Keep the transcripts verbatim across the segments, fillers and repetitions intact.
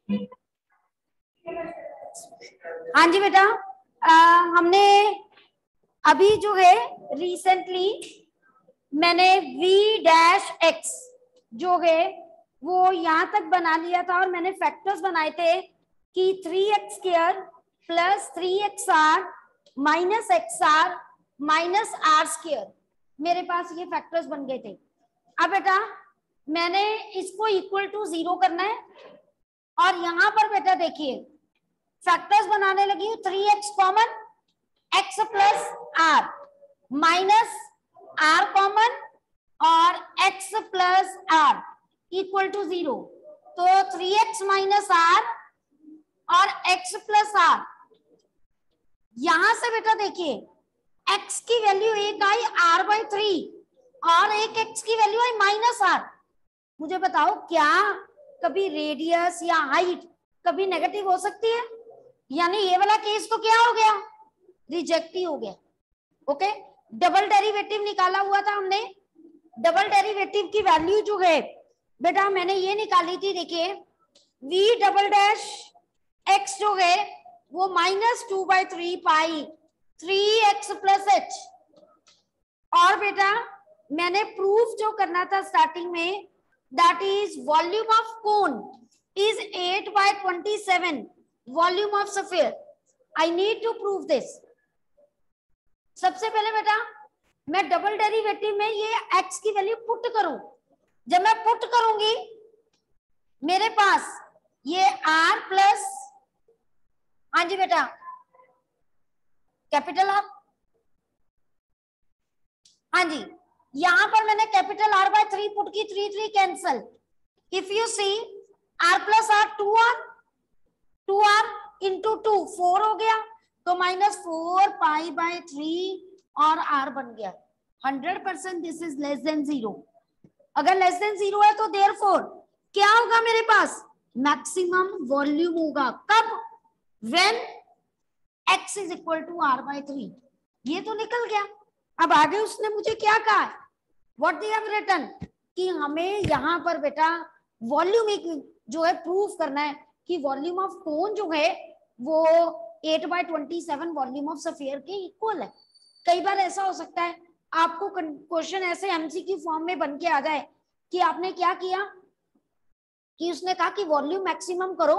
हाँ जी बेटा, आ, हमने अभी जो है रिसेंटली मैंने v डैश x जो है वो यहां तक बना लिया था और मैंने फैक्टर्स बनाए थे कि three x square plus three x r minus x r minus r square, मेरे पास ये फैक्टर्स बन गए थे। अब बेटा मैंने इसको इक्वल टू जीरो करना है और यहां पर बेटा देखिए फैक्टर्स बनाने लगी हूँ, three x common, x plus r minus r common और x plus r equal to zero. तो थ्री एक्स माइनस आर और x प्लस आर, यहां से बेटा देखिए x की वैल्यू एक आई r बाई थ्री और एक x की वैल्यू आई माइनस आर। मुझे बताओ क्या कभी रेडियस या हाइट कभी नेगेटिव हो सकती है? यानी ये वाला केस तो क्या हो गया, रिजेक्ट ही हो गया। ओके, डबल डेरिवेटिव निकाला हुआ था हमने, डबल डेरिवेटिव की वैल्यू जो है बेटा मैंने ये निकाली थी, देखिए v डबल डैश x जो है वो minus two by three pi three x plus h. और बेटा मैंने प्रूफ जो करना था स्टार्टिंग में, that is volume of cone is eight by twenty seven volume of sphere. I need to prove this. सबसे पहले बेटा मैं डबल डेरिवेटिव में ये x की वैल्यू पुट करूं। जब मैं पुट करूंगी मेरे पास ये r प्लस, हाँ जी बेटा कैपिटल R, हाँ जी यहां पर मैंने capital R by three put की, three three cancel. If you see r plus r two r, two r into two four हो गया, तो minus four pi by three और r बन गया hundred percent. This is less than zero. अगर less than zero है तो therefore क्या होगा मेरे पास, मैक्सिमम वॉल्यूम होगा। कब, when x is equal to r by three. ये तो निकल गया। अब आगे उसने मुझे क्या कहा, व्हाट दे हैव रिटन, कि हमें यहां पर बेटा वॉल्यूम एक जो है प्रूफ करना है कि वॉल्यूम ऑफ कोन जो है वो eight by twenty seven volume of sphere के इक्वल है। कई बार ऐसा हो सकता है आपको क्वेश्चन ऐसे एमसीक्यू फॉर्म में बन के आ जाए कि आपने क्या किया कि उसने कहा कि वॉल्यूम मैक्सिमम करो,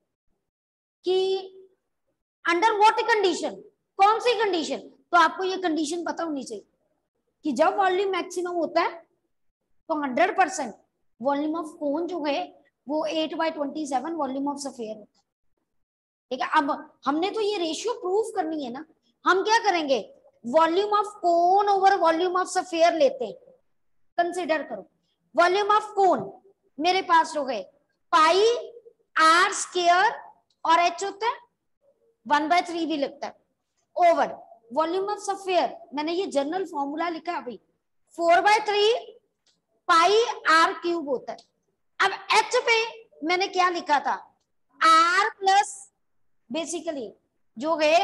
कि अंडर व्हाट कंडीशन, कौन सी कंडीशन, तो आपको ये कंडीशन पता होनी चाहिए कि जब वॉल्यूम मैक्सिमम होता है तो hundred percent volume of cone जो है वो eight by twenty seven volume of sphere होता है। ठीक है, अब हमने तो ये रेशियो प्रूफ करनी है ना, हम क्या करेंगे, volume of cone over volume of sphere लेते हैं। कंसीडर करो वॉल्यूम ऑफ कोन मेरे पास जो है पाई आर स्क्वायर और एच होता है, वन बाय थ्री भी लगता है, ओवर वॉल्यूम ऑफ स्फीयर मैंने ये जनरल फॉर्मूला लिखा अभी, four by three pi r cube होता है। अब एच पे मैंने क्या लिखा था, आर प्लस बेसिकली जो है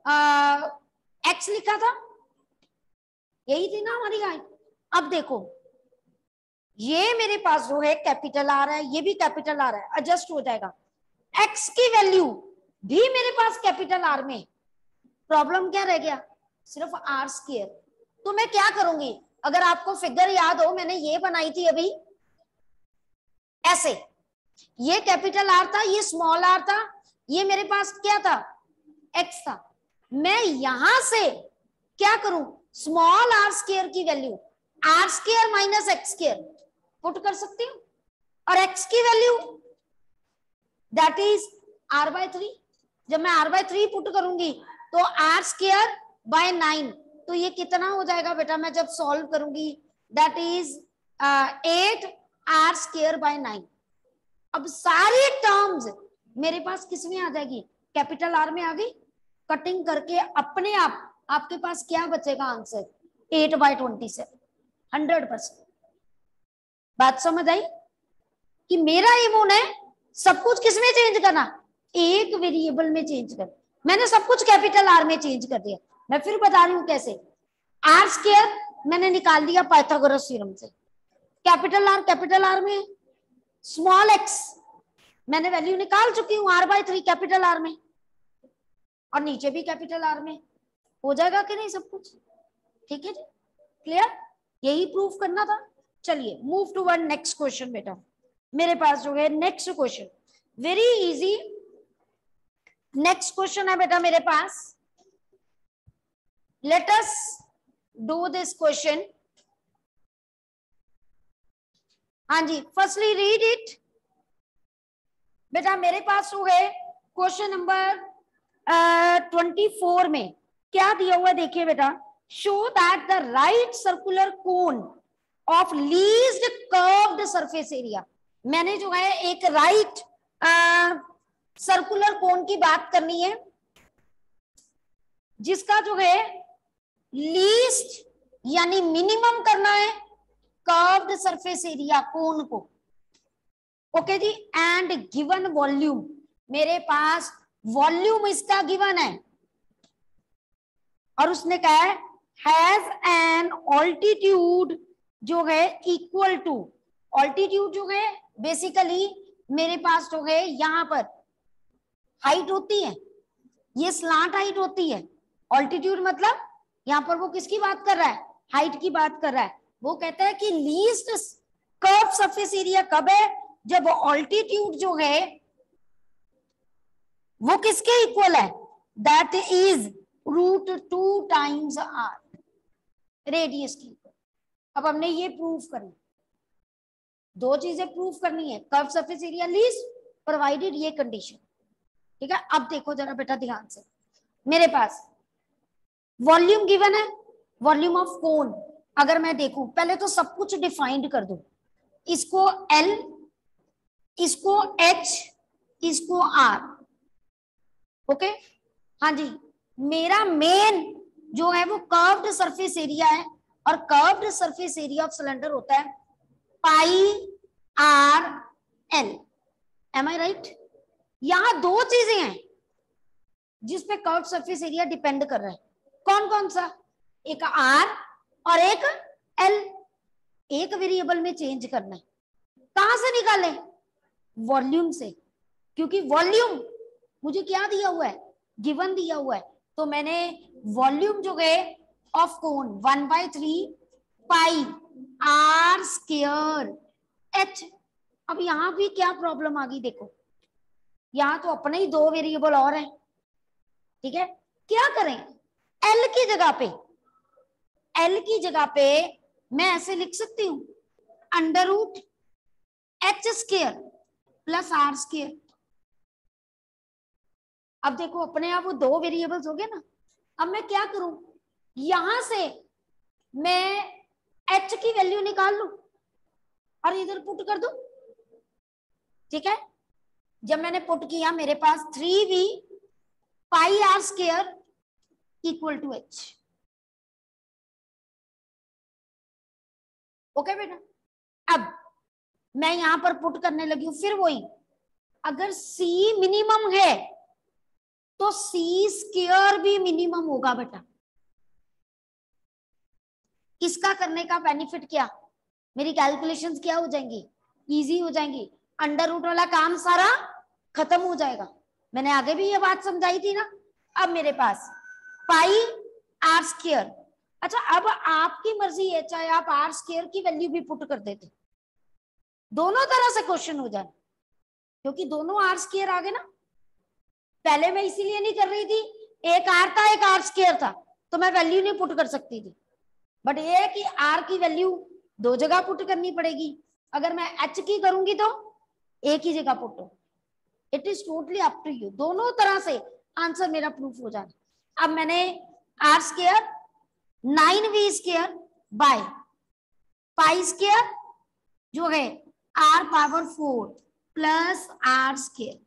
एक्स लिखा था, यही थी ना हमारी गाइड। अब देखो ये मेरे पास जो है कैपिटल आ रहा है, ये भी कैपिटल आ रहा है, एडजस्ट हो जाएगा। एक्स की वैल्यू भी मेरे पास कैपिटल आर में, प्रॉब्लम क्या रह गया, सिर्फ आर स्क्वायर। तो मैं क्या करूंगी, अगर आपको फिगर याद हो मैंने ये बनाई थी अभी ऐसे, ये कैपिटल आर था, ये स्मॉल आर था, ये मेरे पास क्या था, एक्स था। मैं यहां से क्या करूं, स्मॉल आर स्क्वायर की value r square minus x square put कर सकती हूँ, और एक्स की value that is r by three. जब मैं आर बाय थ्री पुट करूंगी तो आर स्क्वायर बाय नाइन, तो ये कितना हो जाएगा बेटा, मैं जब सॉल्व करूंगी that is eight r square by nine. अब सारी टर्म्स मेरे पास किस में आ जाएगी, कैपिटल आर में आ गई। कटिंग करके अपने आप आपके पास क्या बचेगा answer, eight by twenty seven, hundred percent. बात समझ आई कि मेरा एम है सब कुछ किसमें चेंज करना, एक वेरिएबल में चेंज कर। मैंने सब कुछ कैपिटल आर में चेंज कर दिया। मैं फिर बता रही हूं कैसे, आर स्क्वायर मैंने निकाल दिया पाइथागोरस थ्योरम से, कैपिटल आर कैपिटल आर में, स्मॉल एक्स मैंने वैल्यू निकाल चुकी हूं r by three capital R में, और नीचे भी कैपिटल आर में। हो जाएगा कि नहीं सब कुछ? ठीक है जी, क्लियर? यही प्रूफ करना था। चलिए move to one next question बेटा। मेरे पास जो है next question very easy next question है बेटा मेरे पास। Let us do this question. हाँ जी, फर्स्टली रीड इट बेटा। मेरे पास जो है क्वेश्चन नंबर ट्वेंटी फोर में क्या दिया हुआ है देखिए बेटा। Show that the right circular cone of least curved surface area. मैंने जो है एक राइट सर्कुलर कोन की बात करनी है जिसका जो है लीस्ट यानी मिनिमम करना है कर्व्ड सरफेस एरिया कोन को। ओके जी, एंड गिवन वॉल्यूम, मेरे पास वॉल्यूम इसका गिवन है और उसने कहा है हैज एन ऑल्टीट्यूड जो है इक्वल टू, ऑल्टीट्यूड जो है बेसिकली मेरे पास जो है यहां पर हाइट होती है, ये स्लांट हाइट होती है। ऑल्टीट्यूड मतलब यहां पर वो किसकी बात कर रहा है? हाइट की बात कर रहा है। वो कहता है कि लीस्ट कर्व सरफेस एरिया कब है? जब ऑल्टीट्यूड जो है वो किसके इक्वल है? That is root two times r, radius की। अब हमने ये प्रूफ करना, दो चीजें प्रूफ करनी है, curve surface area least provided ये कंडीशन। ठीक है, अब देखो जरा बेटा ध्यान से। मेरे पास वॉल्यूम गिवन है, वॉल्यूम ऑफ कोन। अगर मैं देखूं, पहले तो सब कुछ डिफाइंड कर दूं, इसको L, इसको H, इसको R। ओके, हाँ जी, मेरा मेन जो है वो कर्व्ड सरफेस एरिया है और curved surface area of cylinder होता है pi r l. Am I right? यहां दो चीजें हैं जिसपे कर्व्ड सरफेस एरिया डिपेंड कर रहा है। कौन कौन सा? एक आर और एक एल। एक वेरिएबल में चेंज करना है। कहां से निकाले? वॉल्यूम से, क्योंकि वॉल्यूम मुझे क्या दिया हुआ है? गिवन दिया हुआ है। तो मैंने वॉल्यूम जो है of cone one by three pi r square h. अब यहां भी क्या प्रॉब्लम आ गई देखो, यहां तो अपने ही दो वेरिएबल और हैं। ठीक है, क्या करें? एल की जगह पे, एल की जगह पे मैं ऐसे लिख सकती हूं under root h square plus r square. अब देखो अपने आप वो दो वेरिएबल्स हो गए ना। अब मैं क्या करूं, यहां से मैं एच की वैल्यू निकाल लूं और इधर पुट कर दूं। ठीक है, जब मैंने पुट किया मेरे पास three v pi r square equal to h. Okay बेटा, अब मैं यहां पर पुट करने लगी हूं, फिर वही, अगर C मिनिमम है तो C स्क्वायर भी मिनिमम होगा बेटा। इसका करने का बेनिफिट क्या? मेरी कैलकुलेशंस क्या हो जाएंगी? इजी हो जाएंगी। अंडर रूट वाला काम सारा खत्म हो जाएगा। मैंने आगे भी ये बात समझाई थी ना। अब मेरे पास पाई आर स्क्वायर। अच्छा, अब आपकी मर्जी है, चाहे आप आर स्क्वायर की वैल्यू भी पुट कर देते, दोनों तरह से क्वेश्चन हो जाए, क्योंकि दोनों आर स्क्वायर आ गए ना। पहले मैं इसीलिए नहीं कर रही थी, एक आर था एक आर स्क्वायर था, तो मैं वैल्यू नहीं पुट कर सकती थी। बट ये है कि आर की वैल्यू दो जगह पुट करनी पड़ेगी। अगर मैं एच की करूंगी तो एक ही जगह पुट हो। It is totally up to you, दोनों तरह से आंसर मेरा प्रूफ हो जाना। अब मैंने r square nine v square by pi square जो है r power four plus r square.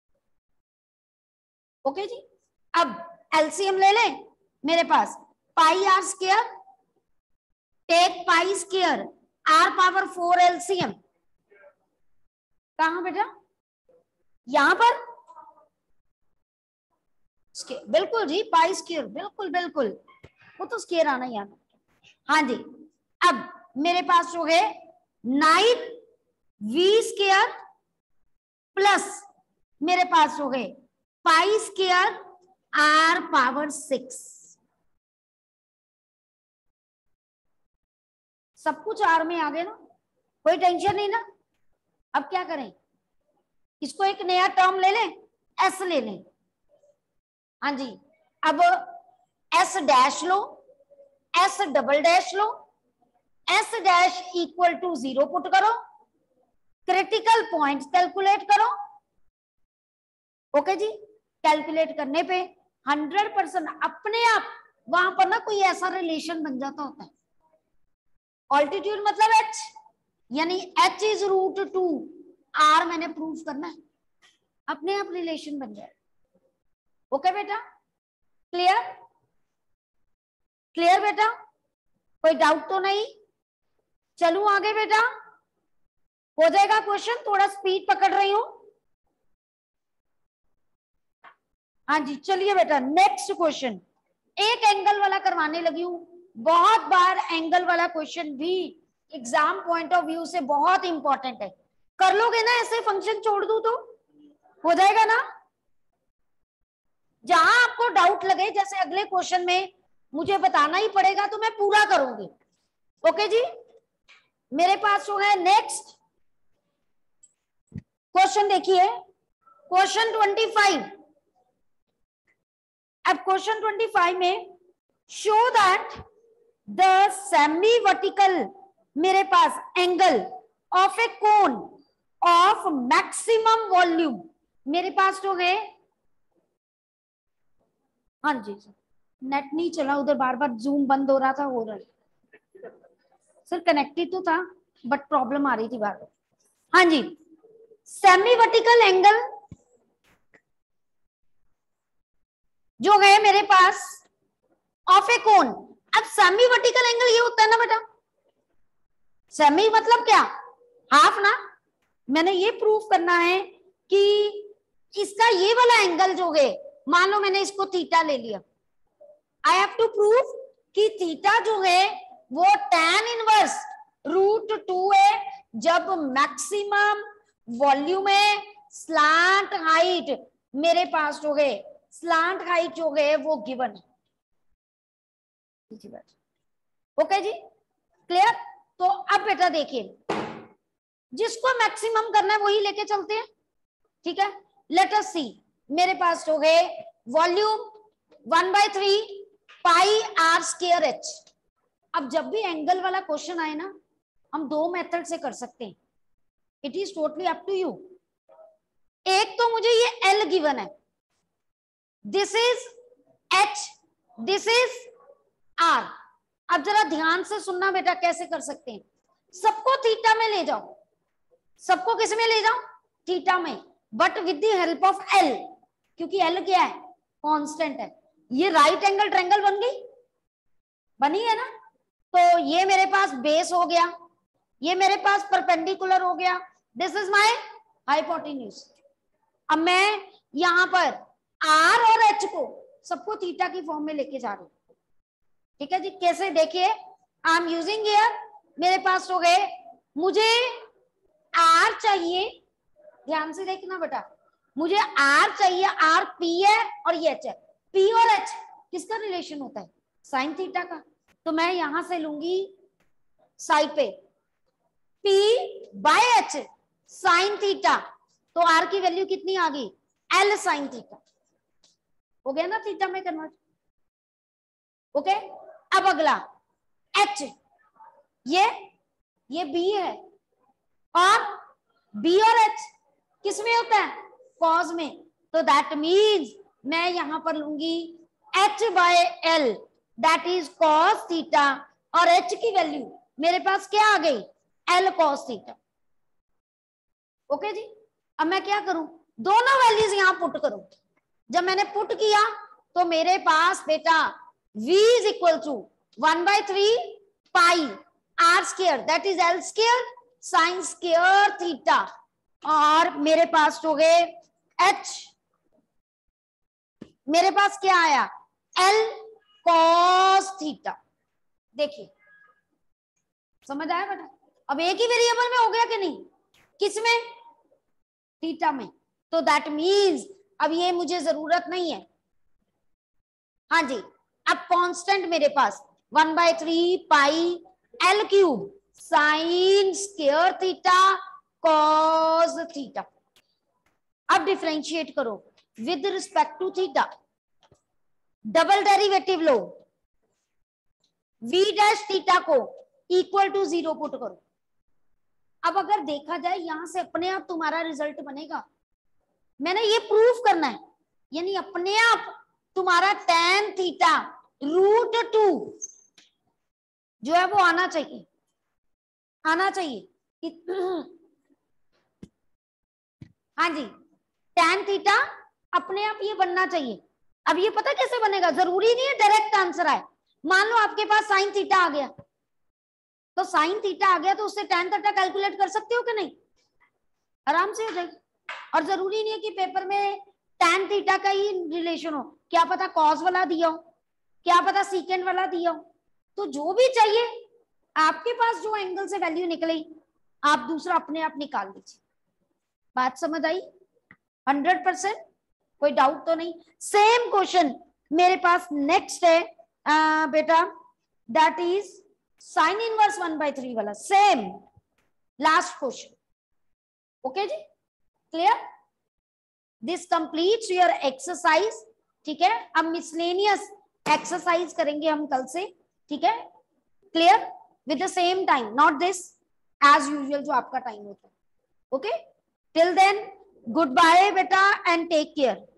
Okay जी, अब एलसीएम ले लें। मेरे पास pi r square take pi square r power four LCM. कहां बेटा? यहां पर बिल्कुल जी, पाई स्क्वायर, बिल्कुल बिल्कुल, वो तो स्क्वायर आना ही आना। हाँ जी, अब मेरे पास जो है नाइन वी स्क्वायर प्लस मेरे पास हो गए pi square r power six, सब कुछ आर में आ गया ना, कोई टेंशन नहीं ना। अब क्या करें, इसको एक नया टर्म ले लें, एस ले लें। हाँ जी, अब एस डैश लो, एस डबल डैश लो, s dash equal to zero put करो, क्रिटिकल पॉइंट्स कैलकुलेट करो। ओके जी, कैलकुलेट करने पे हंड्रेड परसेंट अपने आप वहां पर ना कोई ऐसा रिलेशन बन जाता होता है। ऑल्टीट्यूड मतलब एच, यानी h is root two r मैंने प्रूव करना है, अपने आप रिलेशन बन जाए। ओके बेटा, क्लियर क्लियर बेटा, कोई डाउट तो नहीं? चलूं आगे बेटा, हो जाएगा क्वेश्चन, थोड़ा स्पीड पकड़ रही हूं। हाँ जी चलिए बेटा, नेक्स्ट क्वेश्चन एक एंगल वाला करवाने लगी हूं। बहुत बार एंगल वाला क्वेश्चन भी एग्जाम पॉइंट ऑफ व्यू से बहुत इंपॉर्टेंट है। कर लोगे ना, ऐसे फंक्शन छोड़ दूं तो हो जाएगा ना? जहां आपको डाउट लगे, जैसे अगले क्वेश्चन में मुझे बताना ही पड़ेगा तो मैं पूरा करूंगी। ओके जी, मेरे पास जो है नेक्स्ट क्वेश्चन देखिए, क्वेश्चन ट्वेंटी फाइव। अब क्वेश्चन ट्वेंटी फाइव में show that the semi vertical मेरे पास angle of a cone of maximum volume मेरे पास जो है, हाँ जी नेट नहीं चला उधर, बार बार जूम बंद हो रहा था, हो रहा है सर, कनेक्टेड तो था बट प्रॉब्लम आ रही थी बार बार। हाँ जी, सेमी वर्टिकल एंगल जो है मेरे पास ऑफ ए कोन। अब सेमी वर्टिकल एंगल ये होता है ना बेटा, सेमी मतलब क्या, हाफ ना। मैंने ये प्रूव करना है कि इसका ये वाला एंगल जो है, मान लो मैंने इसको थीटा ले लिया, आई हैव टू प्रूव कि थीटा जो है वो tan इनवर्स रूट टू है जब मैक्सिमम वॉल्यूम है, स्लांट हाइट मेरे पास जो है, स्लांट हाइट जो है वो गिवन है। ओके जी, क्लियर? तो अब बेटा देखिए, जिसको मैक्सिमम करना है वही लेके चलते हैं, ठीक है? लेट अस सी, मेरे पास जो है volume one by three pi r square h. अब जब भी एंगल वाला क्वेश्चन आए ना, हम दो मेथड से कर सकते हैं, it is totally up to you. एक तो मुझे ये एल गिवन है, this is h, this is r. अब जरा ध्यान से सुनना बेटा, कैसे कर सकते हैं, सबको थीटा में ले जाओ, सबको किस में ले जाओ, थीटा में, but with the help of l, क्योंकि एल क्या है, कांस्टेंट है। ये राइट एंगल ट्रायंगल बन गई, बनी है ना? तो ये मेरे पास बेस हो गया, ये मेरे पास परपेंडिकुलर हो गया, दिस इज माय हाइपोटेन्यूज। अब मैं यहां पर आर और एच को सबको थीटा की फॉर्म में लेके जा रही हूं, ठीक है जी? कैसे, देखिए, आई एम यूजिंग हियर, मेरे पास हो गए, मुझे आर चाहिए, ध्यान से देखना बेटा, मुझे आर चाहिए, आर पी है और ये एच है। पी और एच किसका रिलेशन होता है, साइन थीटा का। तो मैं यहां से लूंगी साइड पे p by h sine theta, तो आर की वैल्यू कितनी आ गई, एल साइन थीटा, हो गया ना थीटा में कन्वर्ट। ओके, अब अगला एच, ये ये बी है, और बी और एच किस में होता है, कॉज में, तो दैट मीन्स मैं यहां पर लूंगी h by l, that is cos theta, और एच की वैल्यू मेरे पास क्या आ गई, एल कॉस थीटा। ओके जी, अब मैं क्या करूं, दोनों वैल्यूज यहां पुट करूं। जब मैंने पुट किया तो मेरे पास बेटा v is equal to one by three pi r square, that is l square sine square theta, और मेरे पास हो गए h, मेरे पास क्या आया, l cos थीटा। देखिए समझ आया बेटा? अब एक ही वेरिएबल में हो गया कि नहीं, किसमें, थीटा में, तो दैट मीन्स अब ये मुझे जरूरत नहीं है। हाँ जी, अब कांस्टेंट मेरे पास one by three pi l cube sine square theta cos theta. अब डिफरेंशिएट करो with respect to theta, double derivative लो, v डैश थीटा को इक्वल टू जीरो पुट करो। अब अगर देखा जाए यहां से अपने आप तुम्हारा रिजल्ट बनेगा, मैंने ये प्रूफ करना है, यानी अपने आप तुम्हारा tan थीटा रूट टू जो है वो आना चाहिए, आना चाहिए। हाँ जी, tan थीटा अपने आप ये बनना चाहिए। अब ये पता कैसे बनेगा, जरूरी नहीं है डायरेक्ट आंसर आए। मान लो आपके पास साइन थीटा आ गया, तो साइन थीटा आ गया तो उससे tan थीटा कैलकुलेट कर सकते हो कि नहीं, आराम से हो जाएगी। और जरूरी नहीं है कि पेपर में tan थीटा का ही रिलेशन हो, क्या पता कॉस वाला दिया हो, क्या पता सीकेंड वाला दिया हो। तो जो भी चाहिए आपके पास, जो एंगल से वैल्यू निकले आप दूसरा अपने आप निकाल लीजिए। बात समझ आई? हंड्रेड परसेंट, कोई डाउट तो नहीं। सेम क्वेश्चन मेरे पास नेक्स्ट है आ, बेटा, that is sine inverse one by three वाला, सेम लास्ट क्वेश्चन। ओके जी, clear? This completes your exercise. ठीक है, अब मिसलेनियस एक्सरसाइज करेंगे हम कल से। ठीक है, clear? With the same time, not this as usual जो आपका टाइम होता है। Okay, till then goodbye बेटा एंड टेक केयर।